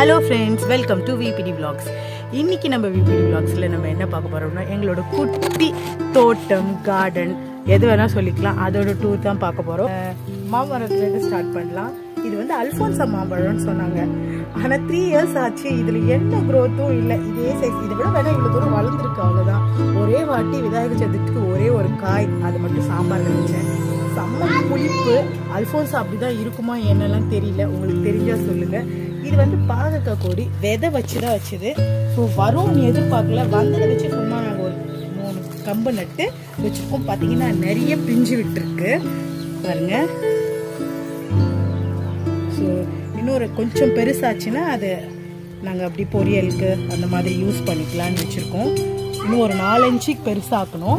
Hello friends, welcome to VBT vlogs. இன்னைக்கு நம்ம VPT vlogsல நம்ம என்ன பார்க்க போறோம்னா எங்களோட குட்டி தோட்டம், கார்டன் எது வேணா சொல்லிக்கலாம். அதோட டூர் தான் பார்க்க போறோம். மாமரத்துலேருந்து ஸ்டார்ட் பண்ணலாம். இது வந்து அல்ஃபோன்சா மாம்பழம்னு சொன்னாங்க. ஆனால் 3 years ஆச்சு. இதில் எந்த க்ரோத்தும் இல்லை. இதே சைஸ், இதை விட வேணா இவ்வளோ தூரம் வளர்ந்துருக்கு. அவ்வளோதான். ஒரே வாட்டி விநாயகர் சதுர்த்திக்கு ஒரே ஒரு காய், அது மட்டும் சாம்பார் நினைச்சேன். செம்ம புளிப்பு. அல்ஃபோன்சா அப்படிதான் இருக்குமா என்னெல்லாம் தெரியல. உங்களுக்கு தெரிஞ்சா சொல்லுங்க. இது வந்து பாகக்காய் கொடி விதை வச்சுதான் வச்சுது. ஸோ வரும்னு எதிர்பார்க்கல. வந்ததை வச்சு சும்மா நாங்கள் ஒரு 3 கம்பு நட்டு வச்சுருக்கோம். பார்த்தீங்கன்னா நிறைய பிஞ்சு விட்டுருக்கு பாருங்க. ஸோ இன்னொரு கொஞ்சம் பெருசாச்சுன்னா அது நாங்கள் அப்படி பொரியலுக்கு அந்த மாதிரி யூஸ் பண்ணிக்கலான்னு வச்சுருக்கோம். இன்னும் ஒரு 4 இன்ச்சுக்கு பெருசாக்கணும்.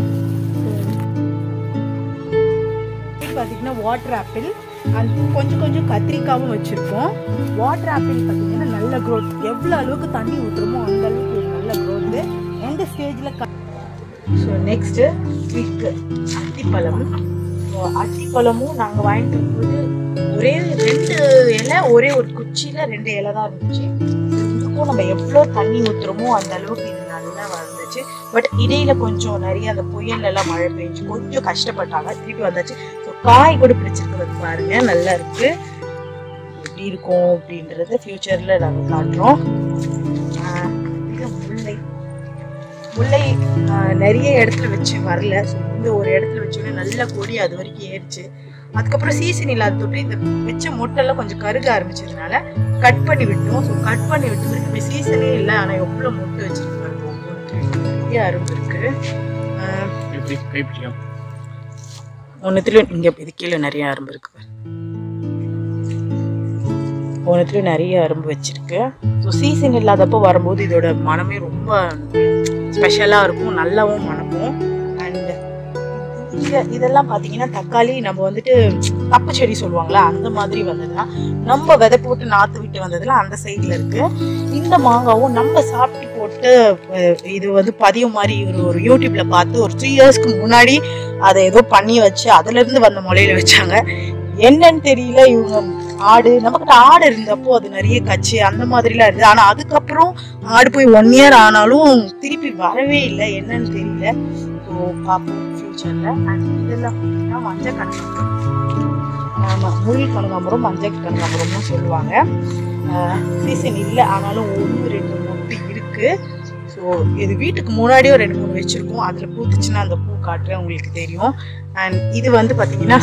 பார்த்தீங்கன்னா வாட்டர் ஆப்பிள் அண்ட் கொஞ்சம் கத்திரிக்காவும் வச்சுருக்கோம். வாட்டர் ஆப்பிள் பார்த்தீங்கன்னா நல்ல க்ரோத். எவ்வளோ அளவுக்கு தண்ணி ஊற்றுறோமோ அந்த அளவுக்கு ஒரு நல்ல க்ரோத்து. எந்த ஸ்டேஜில் ஸோ நெக்ஸ்ட்டு ஸ்வீக்கு அத்திப்பழம். ஸோ அத்திப்பழமும் நாங்கள் வாங்கிட்டு வரும்போது ஒரே 2 இலை, ஒரே ஒரு குச்சியில் 2 இலை தான் இருந்துச்சு. இதுக்கும் நம்ம எவ்வளோ தண்ணி ஊற்றுறோமோ அந்த அளவுக்கு இது நல்லா வந்துச்சு. பட் இடையில கொஞ்சம் நிறைய அந்த புயல் எல்லாம் மழை பெஞ்சு கொஞ்சம் கஷ்டப்பட்டாங்க. திருப்பி வந்தாச்சு. ஸோ காய் கூட பிடிச்சிருக்கிறது பாருங்க, நல்லா இருக்கு. எப்படி இருக்கும் அப்படின்றத ஃபியூச்சர்ல நாங்கள் காட்டுறோம். முல்லை நிறைய இடத்துல வச்சு வரல. ஸோ இந்த ஒரு இடத்துல வச்சோன்னே நல்ல கொடி அது வரைக்கும் ஏறிச்சு. அதுக்கப்புறம் சீசன் இல்லாத தொட்டு இந்த வச்ச மொட்டெல்லாம் கொஞ்சம் கருக ஆரம்பிச்சதுனால கட் பண்ணி விட்டோம். ஸோ கட் பண்ணி விட்டு இப்போ சீசனே இல்லை. ஆனால் எவ்வளோ மொட்டை வச்சிருக்காங்க, நிறைய அரும்பு இருக்கு. ஒன்றுத்துலையும் இங்கே இது கீழே நிறைய அரும்பு இருக்கு. ஒன்றுத்துலையும் நிறைய அரும்பு வச்சிருக்கு. ஸோ சீசன் இல்லாதப்போ வரும்போது இதோட மனமே ரொம்ப ஸ்பெஷலாக இருக்கும், நல்லாவும் மணக்கும். அண்ட் இதெல்லாம் பார்த்தீங்கன்னா தக்காளி நம்ம வந்துட்டு தப்பு செடி சொல்லுவாங்களா, அந்த மாதிரி வந்ததுன்னா நம்ம விதை போட்டு நாற்று விட்டு வந்ததுல அந்த சைடில் இருக்கு. இந்த மாங்காவும் நம்ம சாப்பிட்டு போட்டு இது வந்து பதியம் மாதிரி ஒரு யூடியூப்ல பார்த்து ஒரு 3 இயர்ஸ்க்கு முன்னாடி அதை ஏதோ பண்ணி வச்சு அதுலேருந்து வந்த முளையில வச்சாங்க. என்னன்னு தெரியல. இவங்க ஆடு, நம்மக்கிட்ட ஆடு இருந்தப்போ அது நிறைய கச்சு அந்த மாதிரிலாம் இருந்தது. ஆனால் அதுக்கப்புறம் ஆடு போய் 1 year ஆனாலும் திருப்பி வரவே இல்லை. என்னன்னு தெரியல. ஸோ பார்ப்போம் ஃபியூச்சர்ல. அண்ட் இதெல்லாம் பார்த்தீங்கன்னா மஞ்சள் கனகாம்பரம். ஆமாம், முள் கனகாம்பரம், மஞ்சள் கனகாம்பரம்னு சொல்லுவாங்க. சீசன் இல்லை, ஆனாலும் 1, 2 மொட்டு இருக்கு. ஸோ இது வீட்டுக்கு முன்னாடியே 2, 3 வச்சிருக்கோம். அதில் பூத்துச்சுன்னா அந்த பூ காட்டுறேன், உங்களுக்கு தெரியும். அண்ட் இது வந்து பார்த்தீங்கன்னா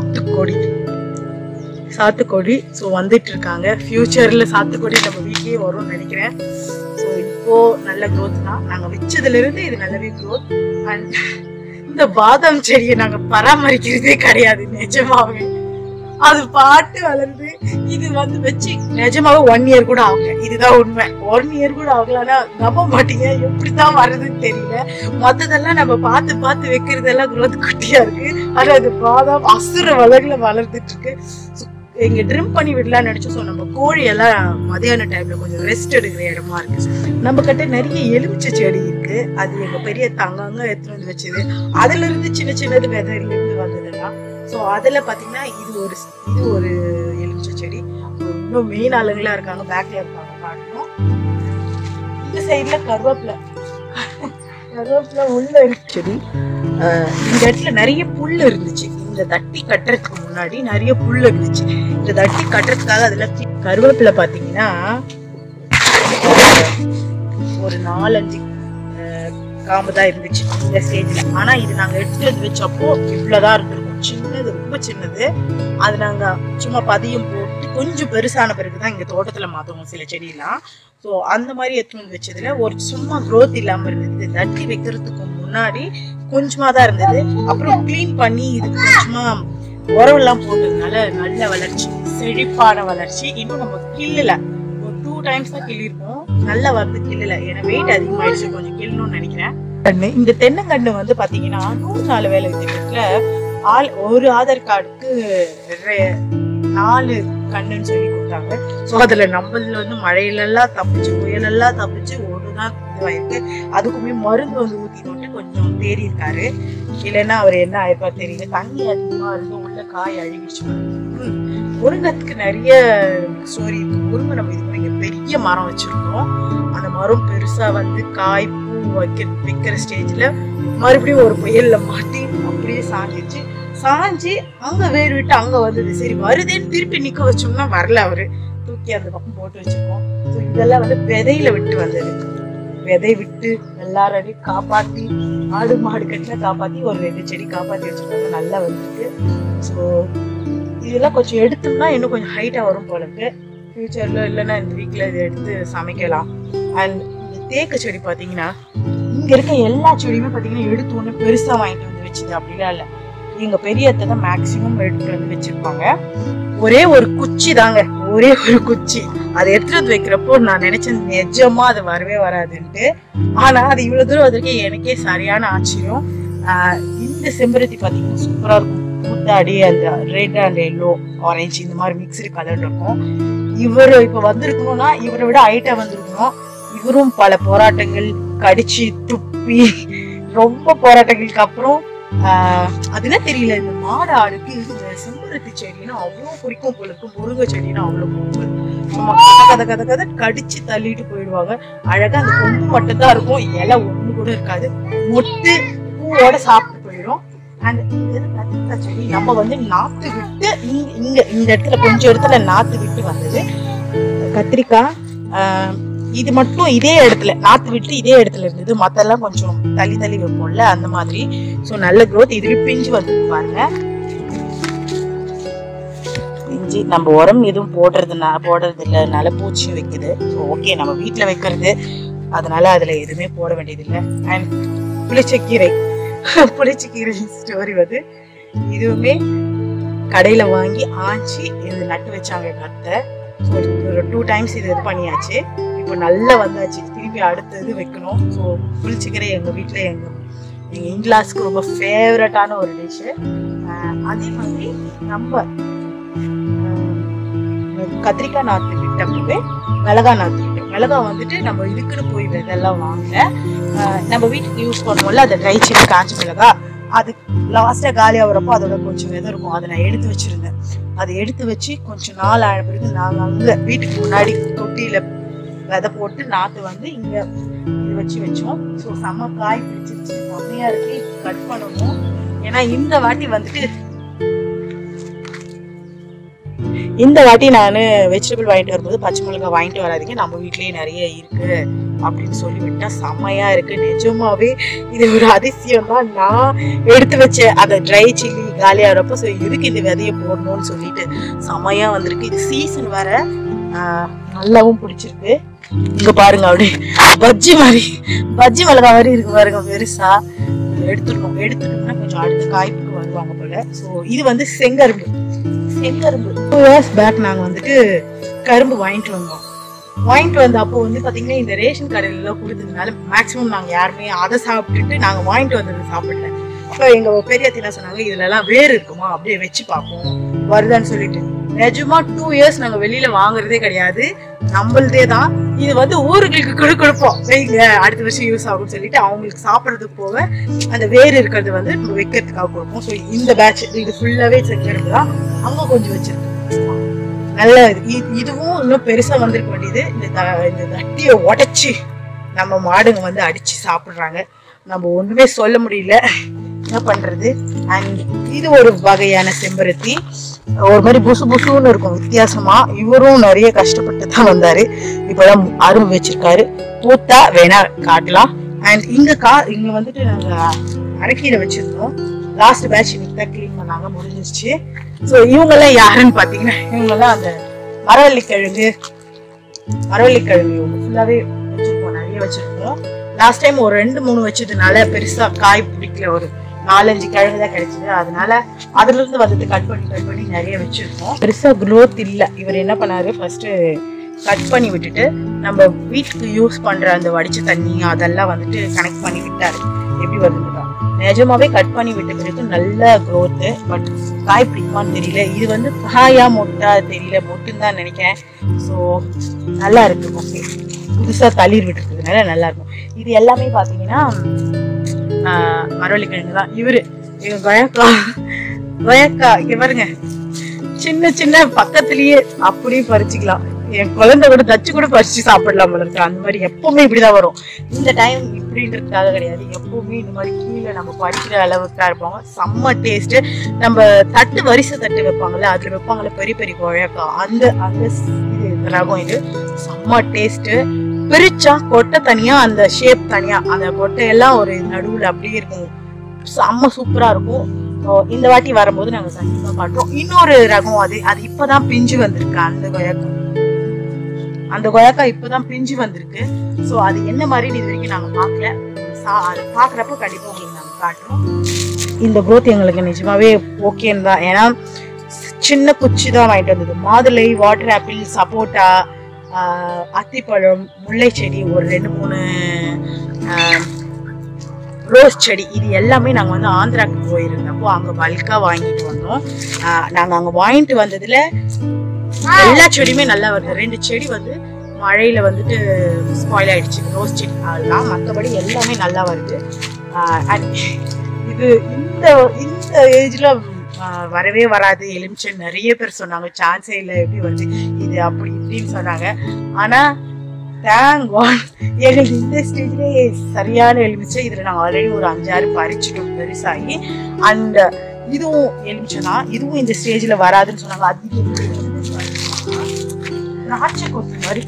சாத்துக்கொடி. ஸோ வந்துட்டு இருக்காங்க. ஃபியூச்சரில் சாத்துக்கொடி நம்ம வீட்லேயே வரும்னு நினைக்கிறேன். ஸோ இப்போ நல்ல க்ரோத் தான். நாங்கள் வச்சதுலேருந்து இது நல்லாவே க்ரோத். அண்ட் இந்த பாதாம் செடியை நாங்கள் பராமரிக்கிறதே கிடையாது நிஜமாவே. அது பாட்டு வளர்ந்து இது வந்து வச்சு நிஜமாவே 1 year கூட ஆகல. இதுதான் உண்மை. 1 year கூட ஆகலன்னா நம்ப மாட்டீங்க. எப்படிதான் வர்றதுன்னு தெரியல. மற்றதெல்லாம் நம்ம பார்த்து வைக்கிறதெல்லாம் க்ரோத் குட்டியா இருக்கு. ஆனா அது பாதாம் அசுர வளர்ல வளர்ந்துட்டு இருக்கு. இங்க ட்ரிம் பண்ணி விடலாம்னு நினைச்சோம். ஸோ நம்ம கோழியெல்லாம் மதியான டைம்ல கொஞ்சம் ரெஸ்ட் எடுக்கிற இடமா இருக்கு. நம்ம கிட்ட நிறைய எலுமிச்சை செடி இருக்கு. அது எங்க பெரிய தங்காங்க எடுத்துட்டு வந்து வச்சது. அதுல இருந்து சின்னது விதையில இருந்து வந்ததுதான். ஸோ அதுல பாத்தீங்கன்னா இது ஒரு எலுமிச்சை செடி. இன்னும் மெயின் ஆளுங்களா இருக்காங்க, பேக்ல இருக்காங்க, காட்டணும். இந்த சைட்ல கருவேப்பிலை உள்ள இருக்கு செடி. இந்த இடத்துல நிறைய புல் இருந்துச்சு. இந்த தட்டி கட்டுறதுக்கு முன்னாடி நிறைய புல் இருந்துச்சு. இந்த தட்டி கட்டுறதுக்காக அதுல கருவேப்பிலை பாத்தீங்கன்னா ஒரு 4-5 காம்பு தான் இருந்துச்சு இந்த ஸ்டேஜ்ல. ஆனா இது நாங்க எடுத்துட்டு வந்து வச்சப்போ இவ்வளவுதான் இருந்திருக்கும். சின்னது, ரொம்ப சின்னது. அது நாங்க சும்மா பதியம் போட்டு கொஞ்சம் பெருசான பிறகுதான் இங்க தோட்டத்துல மாத்துவோம் சில செடியெல்லாம். ஸோ அந்த மாதிரி எடுத்துட்டு வந்து வச்சதுல ஒரு சும்மா க்ரோத் இல்லாம இருந்தது. தட்டி வைக்கிறதுக்கு முன்னாடி கொஞ்சமா தான் இருந்தது. அப்புறம் கிளீன் பண்ணி இதுக்கு கொஞ்சமா உரவெல்லாம் போட்டதுனால நல்ல வளர்ச்சி, செழிப்பான வளர்ச்சி. இன்னும் நம்ம கிள்ளல, ஒரு 2 times தான் கிள்ளிருக்கோம். நல்லா வந்து கிள்ளல. ஏன்னா வெயிட் அதிகமாயிடுச்சு, கொஞ்சம் கிள்ளணும்னு நினைக்கிறேன். இந்த தென்னங்கண்ணு வந்து பாத்தீங்கன்னா 100 நாள் வேலை திட்டத்துல ஒரு ஆதார் கார்டுக்கு 4 கண்ணுன்னு சொல்லி கொடுத்தாங்க. ஸோ அதுல நம்மள வந்து மழையிலெல்லாம் தப்பிச்சு, புயலெல்லாம் தப்பிச்சு ஒண்ணுதான் இதுவாயிருக்கு. அதுக்குமே மருந்து வந்து ஊத்திட்டு கொஞ்சம் தேறி இருக்காரு. இல்லைன்னா அவர் என்ன ஆயிருப்பாரு தெரியல. தண்ணி அதிகமா இருந்து உள்ள காய் அழுகிச்சு. முருங்கத்துக்கு நிறைய ஸ்டோரி இருக்கு. முருங்கை நம்ம இதுக்கு இங்க பெரிய மரம் வச்சிருக்கோம். அந்த மரம் பெருசா வந்து காய் பூ வைக்கிற ஸ்டேஜ்ல மறுபடியும் ஒரு புயல்ல மாட்டி அப்படியே சாஞ்சிச்சு. சாஞ்சி அங்க வேறு விட்டு அங்க வந்தது. சரி வருதேன்னு திருப்பி நிக்க வச்சோம்னா வரல, அவரு தூக்கி அந்த பக்கம் போட்டு வச்சிருக்கோம். ஸோ இதெல்லாம் வந்து விதையில விட்டு வந்தது. விதை விட்டு எல்லாரையும் காப்பாத்தி, ஆடு மாடு கட்டில காப்பாத்தி ஒரு 2 செடி காப்பாத்தி வச்சிருக்காங்க. நல்லா வந்துருக்கு. ஸோ இதெல்லாம் கொஞ்சம் எடுத்தோம்னா இன்னும் கொஞ்சம் ஹைட்டா வரும் போல இருக்கு. ஃபியூச்சர்ல இல்லைன்னா இந்த வீக்ல இதை எடுத்து சமைக்கலாம். அண்ட் இந்த தேக்கு செடி பாத்தீங்கன்னா இங்க இருக்க எல்லா செடியுமே பாத்தீங்கன்னா எடுத்து ஒண்ணு பெருசா வாங்கிட்டு வந்து வச்சுது அப்படிலாம் இல்லை. எங்க பெரிய அத்தை தான் மேக்சிமம் எடுத்துட்டு வந்து வச்சிருப்பாங்க. ஒரே ஒரு குச்சி தாங்க, ஒரே ஒரு குச்சி. அதை எடுத்துட்டு வந்து வைக்கிறப்போ நான் நினைச்சேன் நிஜமா அது வரவே வராதுன்ட்டு. ஆனா அது இவ்வளவு தூரம் வந்திருக்கேன், எனக்கே சரியான ஆச்சரியம். இந்த செம்பருத்தி பாத்தீங்கன்னா சூப்பரா இருக்கும். பூத்தாடி அந்த ரெட் அண்ட் எல்லோ ஆரஞ்சு இந்த மாதிரி மிக்சடு கலர் இருக்கும். இவரு இப்ப வந்திருக்கணும்னா இவரை விட ஹைட்டா வந்திருக்கணும். இவரும் பல போராட்டங்கள், கடிச்சு துப்பி ரொம்ப போராட்டங்களுக்கு அப்புறம் அதுனா தெரியல, இந்த மாடு ஆடுக்கு இந்த செம்பருத்தி செடினா அவ்வளோ பிடிக்கும் போல இருக்கும். முருங்கை செடினா அவ்வளோ பிடிக்கும். கதை கடிச்சு தள்ளிட்டு போயிடுவாங்க. அழகா அந்த கொம்பு மட்டும் தான் இருக்கும், இலை ஒண்ணு கூட இருக்காது. மொட்டு பூவோட சாப்பிட்டு போயிடும். அண்ட் கத்திரிக்காய் செடி நம்ம வந்து நாத்து விட்டு இங்க இந்த இடத்துல கொஞ்சம் இடத்துல நாத்து விட்டு வந்தது கத்திரிக்காய். இது மட்டும் இதே இடத்துல நாத்து விட்டு இதே இடத்துல இருந்தது. மத்தெல்லாம் கொஞ்சம் தள்ளி தள்ளி வைப்போம்ல அந்த மாதிரி. ஸோ நல்ல க்ரோத். இதுவே பிஞ்சு வந்து பாருங்க. பிஞ்சு நம்ம உரம் எதுவும் போடுறது இல்லைனால பூச்சி வைக்குது. ஸோ ஓகே, நம்ம வீட்டில் வைக்கிறது அதனால அதுல எதுவுமே போட வேண்டியது இல்லை. அண்ட் புளிச்சக்கீரை ஸ்டோரி வந்து இதுவுமே கடையில வாங்கி ஆஞ்சி இது நட்டு வச்சாங்க எங்க அத்தை. ஒரு 2 டைம்ஸ் இது பண்ணியாச்சு. இப்போ நல்லா வந்தாச்சு. திருப்பி அடுத்தது வைக்கணும். ஸோ புளிச்சக்கீரை எங்க வீட்டுல எங்க இன்லாஸ்க்கு ரொம்ப ஃபேவரட்டான ஒரு டிஷ்ஷு. அதே மாதிரி நம்ம கத்திரிக்காய் நாத்து விட்டப்பவே மிளகா நாத்து விட்டோம். மிளகா வந்துட்டு நம்ம இதுக்குன்னு போய் விதெல்லாம் வாங்க, நம்ம வீட்டுக்கு யூஸ் பண்ணுவோம்ல அந்த ட்ரை சில்லி காஞ்ச மிளகா, அது லாஸ்டா காலி ஆகுறப்போ அதோட கொஞ்சம் விதை இருக்கும். அதை நான் எடுத்து வச்சிருந்தேன். அதை எடுத்து வச்சு கொஞ்சம் நாள் ஆன பிறகு நாங்கள் அங்கே வீட்டுக்கு முன்னாடி தொட்டியில விதை போட்டு நாற்று வந்து இங்க இது வச்சோம். ஸோ செம்ம காய் பிடிச்சிருச்சு, செம்மையா இருக்கு. கட் பண்ணணும். ஏன்னா இந்த வாட்டி நான் வெஜிடபிள் வாங்கிட்டு வரும்போது பச்சை மிளகாய் வாங்கிட்டு வராதிங்க, நம்ம வீட்லயே நிறைய இருக்கு அப்படின்னு சொல்லி விட்டா செம்மையா இருக்கு. நிஜமாவே இது ஒரு அதிசயம் தான். நான் எடுத்து வச்சேன் அந்த ட்ரை சில்லி காலியாகிறப்போ ஸோ எதுக்கு இந்த விதையை போடணும்னு சொல்லிட்டு செம்மையா வந்திருக்கு. இது சீசன் வேற, நல்லாவும் பிடிச்சிருக்கு. இங்க பாருங்க, அப்படியே பஜ்ஜி மிளகா மாதிரி இருக்கு பாருங்க, பெருசா. எடுத்துட்டோம்னா கொஞ்சம் அடுத்த காய்ப்புக்கு வருவாங்க போல. ஸோ இது வந்து செங்கரும்பு 2 years பேக் நாங்க வந்துட்டு கரும்பு வாங்கிட்டு வந்த அப்போ வந்து பாத்தீங்கன்னா இந்த ரேஷன் கடையில எல்லாம் கொடுத்ததுனால மேக்சிமம் நாங்க யாருமே அதை சாப்பிட்டுட்டு நாங்க வாங்கிட்டு வந்தது சாப்பிடல. அப்ப எங்க பெரிய அத்தை என்ன சொன்னாங்க, இதுல எல்லாம் வேறு இருக்குமா அப்படியே வச்சு பார்ப்போம் வருதான்னு சொல்லிட்டு. நிஜமா 2 years நாங்க வெளியில வாங்குறதே கிடையாது, நம்மளதே தான். இது வந்து ஊர்களுக்கு கொடுப்போம், வைங்க அடுத்த வருஷம் யூஸ் ஆகும்னு சொல்லிட்டு அவங்களுக்கு சாப்பிட்றதுக்கு போக அந்த வேறு இருக்கிறது வந்து நம்ம வைக்கிறதுக்காக கொடுப்போம். ஸோ இந்த பேட்ச் இது ஃபுல்லாவே செஞ்சிருக்கு தான். அங்க கொஞ்சம் வச்சிருக்கு, நல்ல இதுவும் இன்னும் பெருசா வந்திருக்க வேண்டியது. இந்த தட்டியை உடைச்சு நம்ம மாடுங்க வந்து அடிச்சு சாப்பிடுறாங்க. நம்ம ஒண்ணுமே சொல்ல முடியல, என்ன பண்றது. அண்ட் இது ஒரு வகையான செம்பருத்தி, ஒரு மாதிரி புசுன்னு இருக்கும் வித்தியாசமா. இவரும் நிறைய கஷ்டப்பட்டு தான் வந்தாரு. இப்பதான் அரும்பு வச்சிருக்காரு. பூத்தா வேணா காட்டலாம். அண்ட் இங்க வந்துட்டு நாங்க அரைக்கீரை வச்சிருந்தோம். லாஸ்ட் பேட்ச் இன்னைக்கு தான் கிளீன் பண்ணாங்க, முடிஞ்சிருச்சு. ஸோ இவங்கெல்லாம் யாருன்னு பாத்தீங்கன்னா இவங்கெல்லாம் அந்த மரவள்ளிக்கிழங்கு ஃபுல்லாவே வச்சிருக்கோம், நிறைய வச்சிருக்கோம். லாஸ்ட் டைம் ஒரு 2-3 வச்சதுனால பெருசா காய் பிடிக்கல, ஒரு 4-5 கிழங்கு தான் கிடைச்சது. அதனால அதுல இருந்து வந்துட்டு கட் பண்ணி நிறைய வச்சிருக்கோம். பெருசா க்ரோத் இல்லை. இவர் என்ன பண்ணாரு, ஃபர்ஸ்ட் கட் பண்ணி விட்டுட்டு நம்ம வீட்டுக்கு யூஸ் பண்ற அந்த வடிச்ச தண்ணி அதெல்லாம் வந்துட்டு கனெக்ட் பண்ணி விட்டாரு. எப்படி வருதுதான் நிஜமாவே கட் பண்ணி விட்ட பிறகு நல்ல க்ரோத். பட் காய் பிடிக்குமான்னு தெரியல. இது வந்து காயா மொட்டா தெரியல, மொட்டுன்னு தான் நினைக்கிறேன். ஸோ நல்லா இருக்கு. ஓகே, புதுசா தளிர் விட்டுருக்கிறதுனால நல்லா இருக்கும். இது எல்லாமே பாத்தீங்கன்னா மரவள்ளிக்கிழங்கு தான். இவரு கொயக்கா இங்க பாருங்க, சின்ன சின்ன பக்கத்துலயே அப்படியே பறிச்சுக்கலாம். என் குழந்தை கூட தச்சு கூட பறிச்சு சாப்பிடலாம் போல இருக்கு. அந்த மாதிரி எப்பவுமே இப்படிதான் வரும். இந்த டைம் இப்படின்றதுக்காக கிடையாது, எப்பவுமே இந்த மாதிரி கீழே நம்ம பறிக்கிற அளவுக்கு தான் இருப்பாங்க. செம்ம டேஸ்ட். நம்ம தட்டு வரிசை தட்டு வைப்பாங்கல்ல, அதுல வைப்பாங்கல்ல பெரிய பெரிய கொழைக்கா, அந்த அந்த ரகம் இது. செம்ம டேஸ்ட். பிரிச்சா கொட்டை தனியா, அந்த ஷேப் தனியா, அந்த கொட்டையெல்லாம் ஒரு நடுவுல அப்படியே இருக்கும். செம்ம சூப்பரா இருக்கும். இந்த வாட்டி வரும்போது நாங்க கண்டிப்பா காட்டுறோம். இன்னொரு ரகம் அது அது இப்பதான் பிஞ்சு வந்திருக்கு. அந்த கொய்யாக்கா இப்பதான் பிஞ்சு வந்திருக்கு. ஸோ அது என்ன மாதிரின்னு இது வரைக்கும் நாங்க பார்க்கல. அது பாக்குறப்ப கண்டிப்பா உங்களுக்கு நாங்க காட்டுறோம். இந்த growth எங்களுக்கு நிஜமாவே ஓகேன்னு தான். ஏன்னா சின்ன குச்சி தான் வாங்கிட்டு வந்தது. மாதுளை, வாட்டர் ஆப்பிள், சப்போட்டா, அத்திப்பழம், முல்லை செடி, ஒரு 2-3 ரோஸ் செடி, இது எல்லாமே நாங்கள் வந்து ஆந்திராவுக்கு போயிருந்தப்போ அங்கே பல்காக வாங்கிட்டு வந்தோம். நாங்கள் அங்கே வாங்கிட்டு வந்ததுல எல்லா செடியுமே நல்லா வருது. 2 செடி வந்து மழையில வந்துட்டு ஸ்பாயில் ஆயிடுச்சு, ரோஸ் செடி. அதெல்லாம் மற்றபடி எல்லாமே நல்லா வருது. இது இந்த இந்த ஏஜ்ல வரவே வராது எலுமிச்சை. நிறைய பேர் சொன்னாங்க சான்ஸே இல்லை, எப்படி வருது இது அப்படி இப்படின்னு சொன்னாங்க. ஆனா தேங்க் காட் எங்களுக்கு இந்த ஸ்டேஜ்லேயே சரியான எலுமிச்சை. இதுல நாங்கள் ஆல்ரெடி ஒரு 5-6 பறிச்சிட்டோம் பெருசாகி. அண்ட் இதுவும் எலுமிச்சை தான். இதுவும் இந்த ஸ்டேஜ்ல வராதுன்னு சொன்னாங்க. அது திராட்சை கொத்து மாதிரி,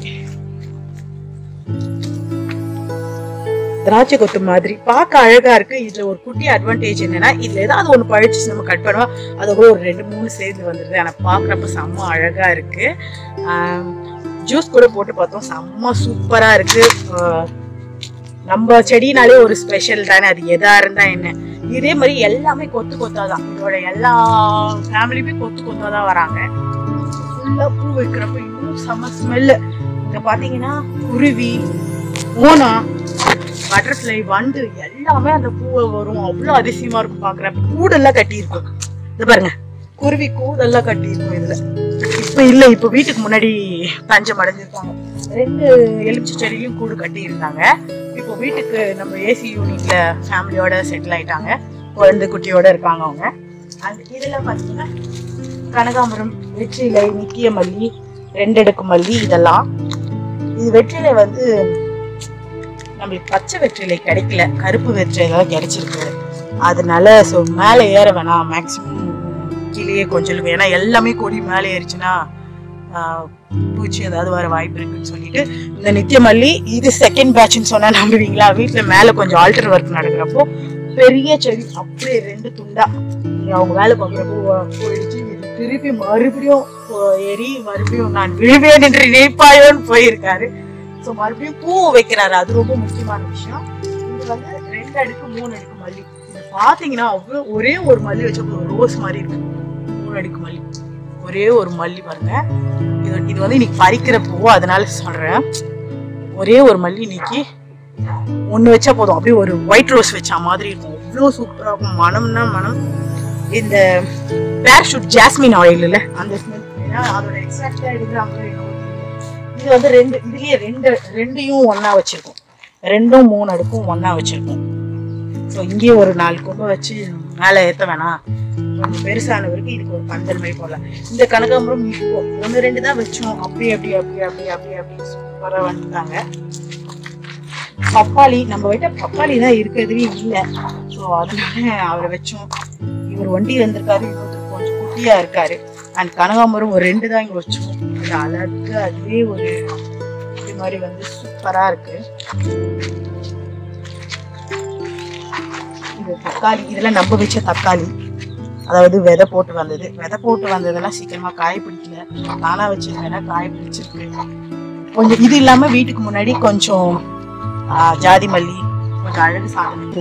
திராட்சை கொத்து மாதிரி பார்க்க அழகா இருக்கு. இதுல ஒரு குட்டி அட்வான்டேஜ் என்னன்னா, இதுல ஏதாவது ஒண்ணு பழிச்சு நம்ம கட் பண்ணுவோம், அது கூட ஒரு 2-3 சேர்ந்து வந்துருது. ஆனா பாக்குறப்ப செம்ம அழகா இருக்கு. ஜூஸ் கூட போட்டு பார்த்தோம், செம்ம சூப்பரா இருக்கு. நம்ம செடினாலே ஒரு ஸ்பெஷல் தானே, அது எதா இருந்தா என்ன. இதே மாதிரி எல்லாமே கொத்து கொத்தாதான். இதோட எல்லா ஃபேமிலியுமே கொத்து கொத்தாதான் வராங்க. ஃபுல்லா பூ வைக்கிறப்ப இன்னும் செம்ம ஸ்மெல்லு. இங்க பாத்தீங்கன்னா குருவி, ஓனா, பட்டர்ஃப்ளை, வண்டு எல்லாமே அந்த பூவை வரும். அவ்வளவு அதிசயமா இருக்கும் பாக்குறப்ப. கூடெல்லாம் கட்டி இருக்கும். இது பாருங்க, குருவி கூடெல்லாம் கட்டி இருக்கும் இதுல. இப்ப இல்ல, இப்ப வீட்டுக்கு முன்னாடி தஞ்சம் அடைஞ்சிருக்காங்க. 2 எலுமிச்சை செடியிலும் கூடு கட்டி இருந்தாங்க. இப்போ வீட்டுக்கு நம்ம ஏசி யூனிட்ல ஃபேமிலியோட செட்டில் ஆயிட்டாங்க. குழந்தை குட்டியோட இருக்காங்க அவங்க. அந்த இதுல பாத்தீங்கன்னா கனகாம்பரம், வெற்றிலை, நிக்கிய மல்லி, 2 அடுக்கு மல்லி, இதெல்லாம். இது வெற்றிலை வந்து நம்மளுக்கு பச்சை வெற்றிலை கிடைக்கல, கருப்பு வெற்றிலை தான் கிடைச்சிருக்கு. அதனால ஸோ மேலே ஏற வேணாம், மேக்சிமம் கீழே கொஞ்சம் இருக்கும். ஏன்னா எல்லாமே கொடி மேலே ஏறிச்சுன்னா பூச்சி ஏதாவது வர வாய்ப்பு இருக்குன்னு சொல்லிட்டு இந்த நித்திய மல்லி இது செகண்ட் பேட்ச்ன்னு சொன்னா நம்புவீங்களா? வீட்டுல மேல கொஞ்சம் ஆல்டர் ஒர்க் நடக்கிறப்போ பெரிய செடி அப்படியே 2 துண்டா அவங்க வேலை பார்க்குறப்போ போயிடுச்சு. இது திருப்பி மறுபடியும் ஏறி மறுபடியும் நான் விழுவேன் என்று நினைப்பாயோன்னு போயிருக்காரு. ஸோ மறுபடியும் பூ வைக்கிறாரு. அது ரொம்ப முக்கியமான விஷயம். இது வந்து 2 அடுக்கு 3 அடுக்கு மல்லி. இது பாத்தீங்கன்னா அவ்வளோ ஒரே ஒரு மல்லி வச்ச ரோஸ் மாதிரி இருக்கு. 3 அடுக்கு மல்லி, ஒரே ஒரு மல்லி பாருங்க. இது வந்து இன்னைக்கு பறிக்கிற பூ, அதனால சொல்றேன். ஒரே ஒரு மல்லி இன்னைக்கு 1 வச்சா போதும். அப்படியே ஒரு ஒயிட் ரோஸ் வச்சா மாதிரி இருக்கும். அவ்வளோ சூப்பரா இருக்கும். மனம்னா மனம். இந்த பேராஷூட் ஜாஸ்மின் ஆயில் இல்ல, அந்த ஸ்மெல். ஏன்னா அதோட எக்ஸாக்டா எடுக்கிறாங்க. இது வந்து 2 இதுலயே 2யும் ஒன்னா வச்சிருக்கோம். 2ம் 3 அடுக்கும் ஒன்னா வச்சிருக்கோம். ஸோ இங்கேயே ஒரு 4 கொம்பை வச்சு மேலே ஏற்ற வேணாம், கொஞ்சம் பெருசானவருக்கு இதுக்கு ஒரு பந்தல் மாதிரி போடலாம். இந்த கனகாம்பரம் இப்போ 1-2 தான் வச்சோம். அப்படி சூப்பராக வந்துட்டாங்க. பப்பாளி நம்ம கிட்ட பப்பாளி தான் இருக்கிறதுவே இல்லை. ஸோ அதனால அவரை வச்சோம். இவர் ஒண்டி வந்திருக்காரு, இன்னொருத்தர் கொஞ்சம் குட்டியா இருக்காரு. அண்ட் கனகாம்பரம் ஒரு 2 தான் இங்க வச்சோம். அது அழகு, அதுவே ஒரு இது மாதிரி வந்து சூப்பரா இருக்கு. இது தக்காளி, இதெல்லாம் நம்ம வச்ச தக்காளி, அதாவது விதை போட்டு வந்தது. விதை போட்டு வந்ததெல்லாம் சீக்கிரமா காய பிடிக்கல, நானா வச்சிருக்கேன்னா காய பிடிச்சிருக்கு கொஞ்சம். இது இல்லாம வீட்டுக்கு முன்னாடி கொஞ்சம் ஜாதி மல்லி, கொஞ்சம் அழகு சாதனை